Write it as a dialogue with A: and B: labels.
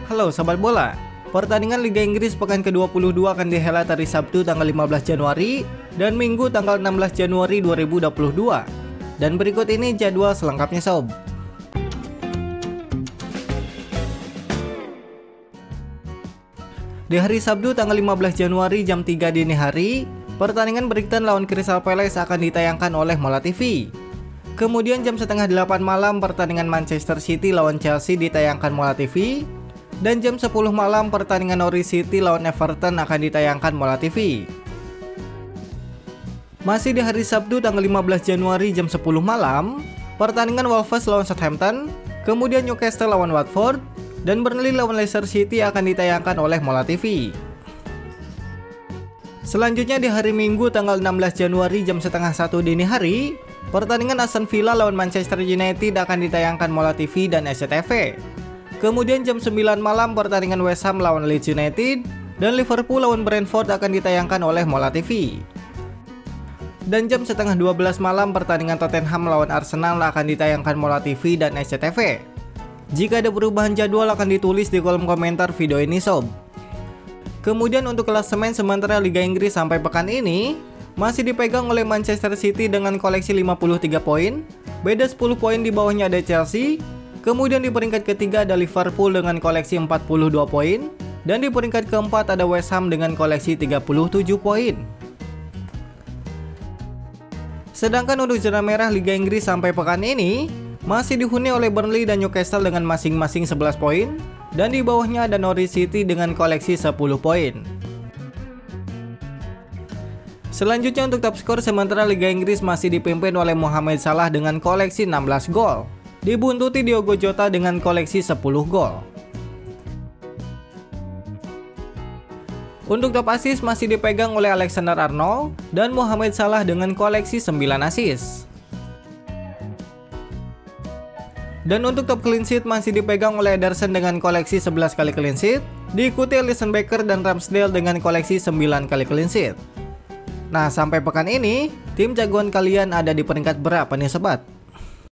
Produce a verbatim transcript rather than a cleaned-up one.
A: Halo Sobat Bola, pertandingan Liga Inggris pekan ke dua puluh dua akan dihelat hari Sabtu tanggal lima belas Januari dan Minggu tanggal enam belas Januari dua ribu dua puluh dua. Dan berikut ini jadwal selengkapnya sob. Di hari Sabtu tanggal lima belas Januari jam tiga dini hari, pertandingan Brighton lawan Crystal Palace akan ditayangkan oleh Mola T V. Kemudian jam setengah delapan malam pertandingan Manchester City lawan Chelsea ditayangkan Mola T V. Dan jam sepuluh malam pertandingan Norwich City lawan Everton akan ditayangkan Mola T V. Masih di hari Sabtu tanggal lima belas Januari jam sepuluh malam, pertandingan Wolves lawan Southampton, kemudian Newcastle lawan Watford, dan Burnley lawan Leicester City akan ditayangkan oleh Mola T V. Selanjutnya di hari Minggu tanggal enam belas Januari jam setengah satu dini hari, pertandingan Aston Villa lawan Manchester United akan ditayangkan Mola T V dan S C T V. Kemudian jam sembilan malam pertandingan West Ham lawan Leeds United dan Liverpool lawan Brentford akan ditayangkan oleh Mola T V. Dan jam setengah dua belas malam pertandingan Tottenham lawan Arsenal akan ditayangkan Mola T V dan S C T V. Jika ada perubahan jadwal akan ditulis di kolom komentar video ini sob. Kemudian untuk klasemen sementara Liga Inggris sampai pekan ini masih dipegang oleh Manchester City dengan koleksi lima puluh tiga poin, beda sepuluh poin di bawahnya ada Chelsea. Kemudian di peringkat ketiga ada Liverpool dengan koleksi empat puluh dua poin, dan di peringkat keempat ada West Ham dengan koleksi tiga puluh tujuh poin. Sedangkan untuk zona merah Liga Inggris sampai pekan ini masih dihuni oleh Burnley dan Newcastle dengan masing-masing sebelas poin, dan di bawahnya ada Norwich City dengan koleksi sepuluh poin. Selanjutnya untuk top skor sementara Liga Inggris masih dipimpin oleh Mohamed Salah dengan koleksi enam belas gol, dibuntuti Diogo Jota dengan koleksi sepuluh gol. Untuk top assist masih dipegang oleh Alexander Arnold dan Mohamed Salah dengan koleksi sembilan assist. Dan untuk top clean sheet masih dipegang oleh Ederson dengan koleksi sebelas kali clean sheet, diikuti Alisson Becker dan Ramsdale dengan koleksi sembilan kali clean sheet. Nah, sampai pekan ini, tim jagoan kalian ada di peringkat berapa nih sobat?